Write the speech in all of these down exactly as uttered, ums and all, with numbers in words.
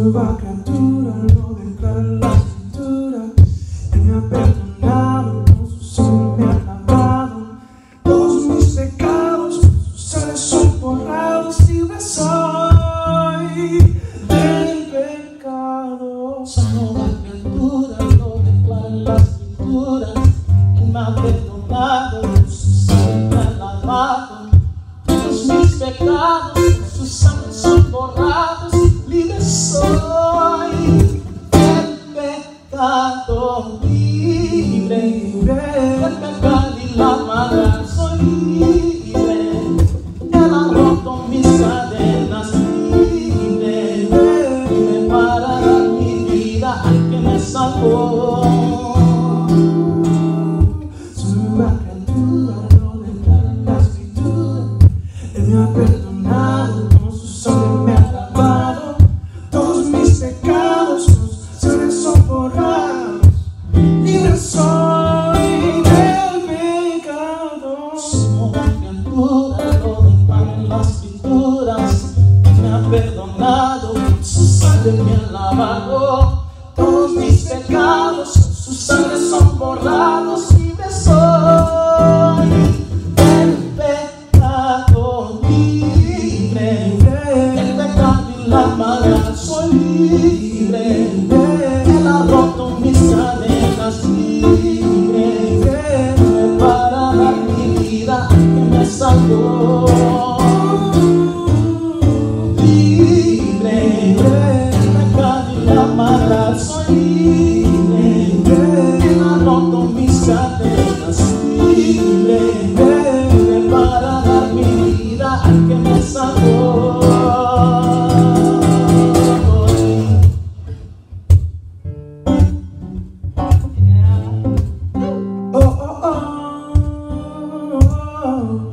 nueva criatura lo declara en la cintura. Él me ha perdonado, con su sangre me ha lavado todos mis pecados, con sus sangre son borrados. Libre soy del pecado. Esa nueva criatura lo declara en la escritura. Él me ha perdonado, con su sangre me ha lavado todos mis pecados, con su sangre son borrados. Libre soy del pecado, libre, libre del pecado y la maldad. Soy libre, Él ha roto mis cadenas. Libre, libre para dar mi vida al que me salvó. Su nueva criatura lo declara en la escritura. Él me ha perdonado, con su sangre me ha lavado todos mis pecados, con su sangre son borrados. Libre soy del pecado. Su nueva criatura lo declara en las escrituras. Él me ha perdonado, con su sangre me ha lavado todos mis pecados, con su sangre son borrados. Libre soy del pecado, libre del pecado y la maldad. Soy libre, Él ha roto mis cadenas. Libre, libre para dar mi vida al que me salvó. Libre del pecado y la maldad. Soy libre, Él ha roto mis cadenas. Libre, libre para dar mi vida al que me salvó.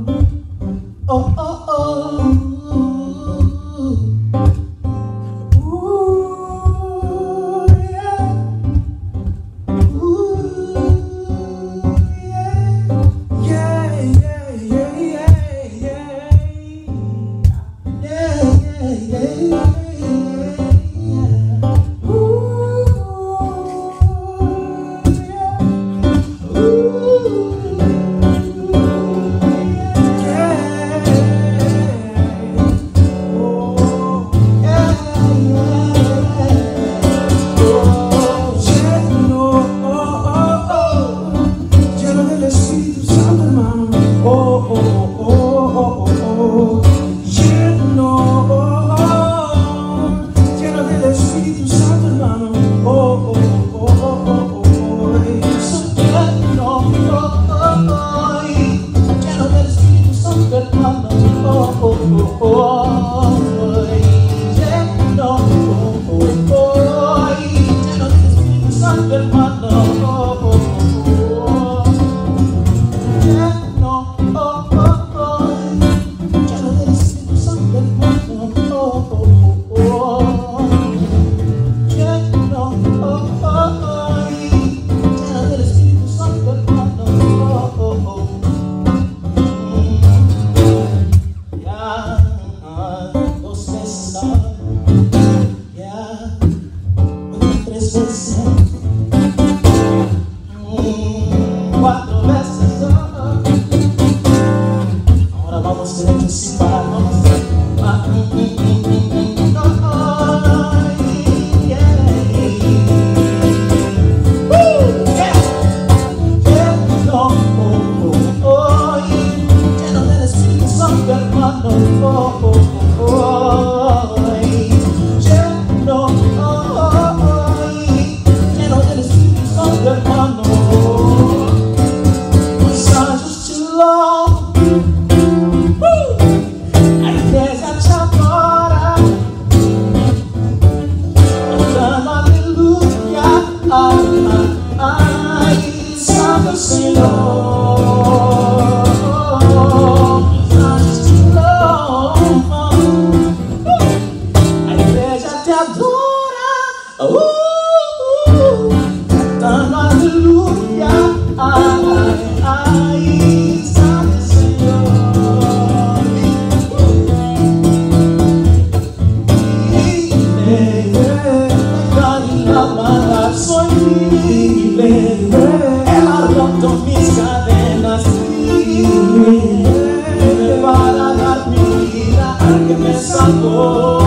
Oh, oh, oh. salvó.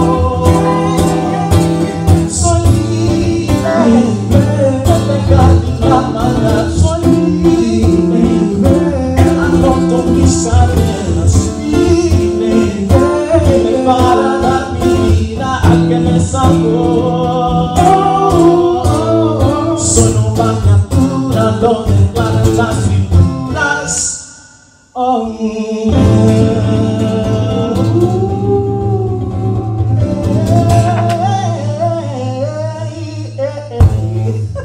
Soy libre de pecar y la maldad. Soy libre, Él ha roto mis cadenas. Libre, libre para dar mi vida al que me salvó. Soy nueva criatura, lo declaran las escrituras. Oh, hey, hey, hey, hey.